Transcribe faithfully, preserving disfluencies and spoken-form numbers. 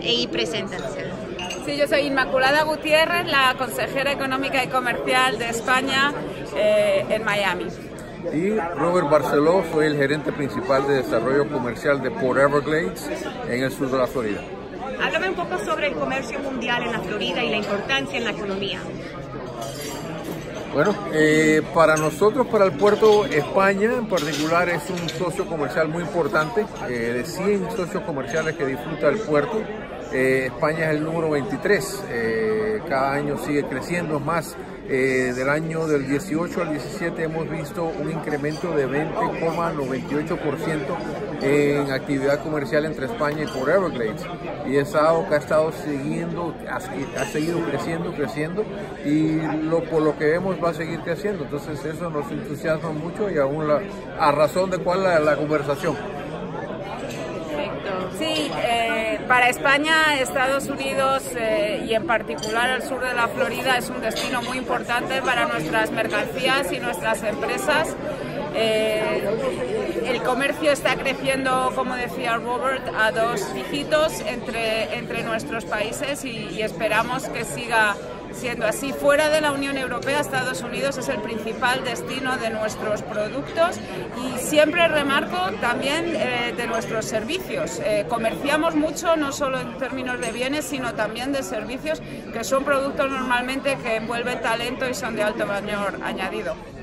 y preséntense. Sí, yo soy Inmaculada Gutiérrez, la consejera económica y comercial de España eh, en Miami. Y Robert Barceló, soy el gerente principal de desarrollo comercial de Port Everglades en el sur de la Florida. Háblame un poco sobre el comercio mundial en la Florida y la importancia en la economía. Bueno, eh, para nosotros, para el puerto, España en particular es un socio comercial muy importante. Eh, de cien socios comerciales que disfruta el puerto, eh, España es el número veintitrés. Eh, cada año sigue creciendo más. Eh, del año del dieciocho al diecisiete hemos visto un incremento de veinte coma noventa y ocho por ciento en actividad comercial entre España y Port Everglades, y es algo que ha estado siguiendo, ha, ha seguido creciendo, creciendo, y lo, por lo que vemos va a seguir creciendo. Entonces eso nos entusiasma mucho, y aún la, a razón de cuál la, la conversación. Sí, eh, para España, Estados Unidos eh, y en particular el sur de la Florida es un destino muy importante para nuestras mercancías y nuestras empresas. Eh, el comercio está creciendo, como decía Robert, a dos dígitos entre, entre nuestros países, y, y esperamos que siga siendo así. Fuera de la Unión Europea, Estados Unidos es el principal destino de nuestros productos, y siempre remarco también eh, de nuestros servicios. Eh, comerciamos mucho, no solo en términos de bienes, sino también de servicios, que son productos normalmente que envuelven talento y son de alto valor añadido.